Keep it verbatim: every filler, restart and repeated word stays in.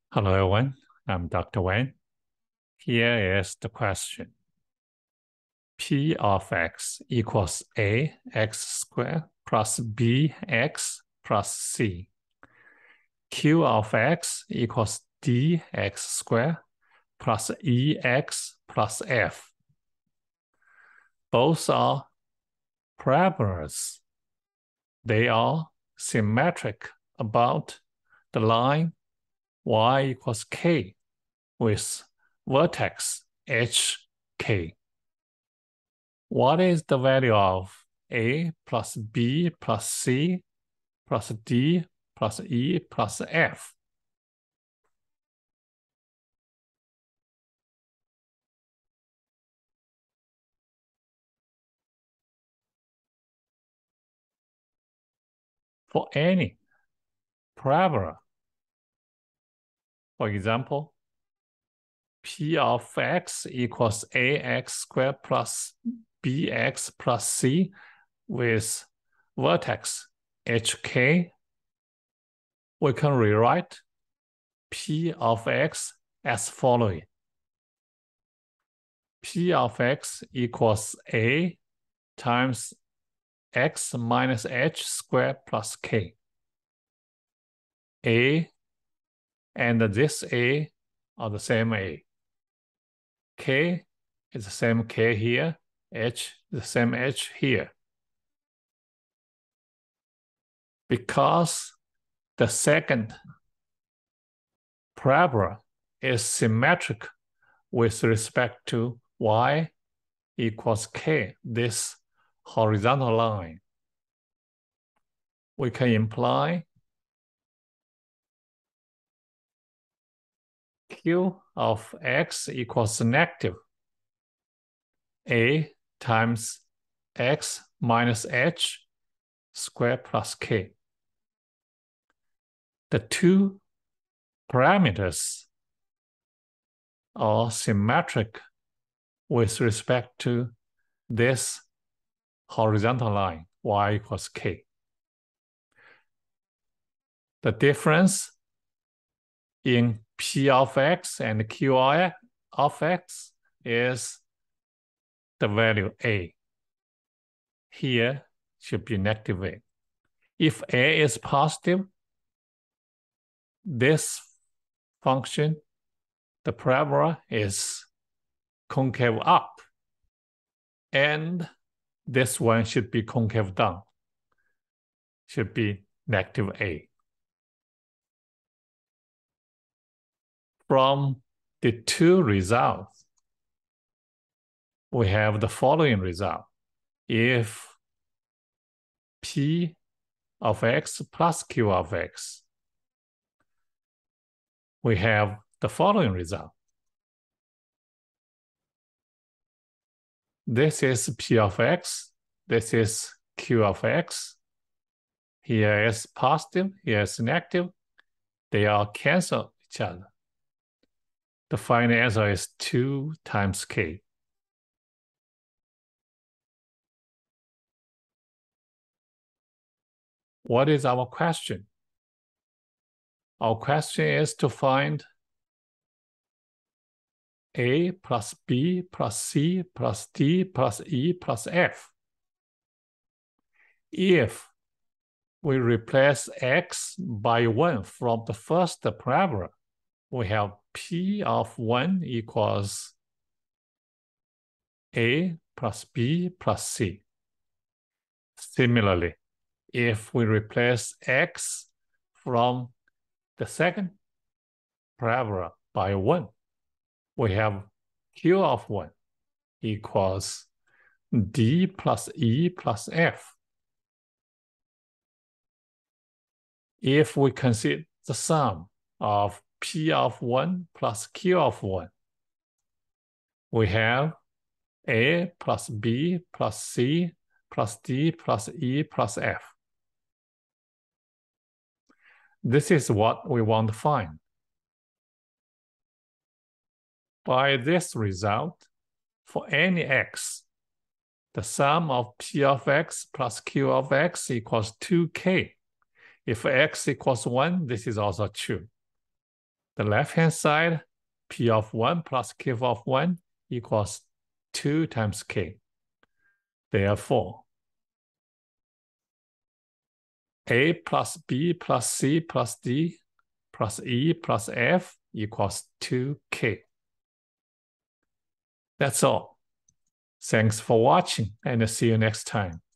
Hello, everyone. I'm Doctor Wang. Here is the question. P of x equals a x squared plus b x plus c. Q of x equals d x squared plus e x plus f. Both are parabolas. They are symmetric about the line y equals k with vertex hk. What is the value of a plus b plus c plus d plus e plus f? For any parabola. For example, P of x equals ax squared plus bx plus c with vertex hk. We can rewrite P of x as following. P of x equals a times x minus h squared plus k. A and this a are the same a. K is the same k here. H is the same h here. Because the second parabola is symmetric with respect to y equals k, this horizontal line, we can imply Q of x equals negative a times x minus h squared plus k. The two parameters are symmetric with respect to this horizontal line, y equals k. The difference in P of x and Q of x is the value a. Here should be negative a. If a is positive, this function, the parabola, is concave up, and this one should be concave down, should be negative a. From the two results, we have the following result. If P of x plus Q of x, we have the following result. This is P of x, this is Q of x. Here is positive, here is negative. They all cancel each other. The final answer is two times k. What is our question? Our question is to find a plus b plus c plus d plus e plus f. If we replace x by one from the first parabola, we have P of one equals a plus b plus c. Similarly, if we replace x from the second parabola by one, we have Q of one equals d plus e plus f. If we consider the sum of P of one plus Q of one, we have a plus b plus c plus d plus e plus f. This is what we want to find. By this result, for any x, the sum of P of x plus Q of x equals two k. If x equals one, this is also true. The left-hand side, P of one plus K of one equals two times K. Therefore, A plus B plus C plus D plus E plus F equals two K. That's all. Thanks for watching and see you next time.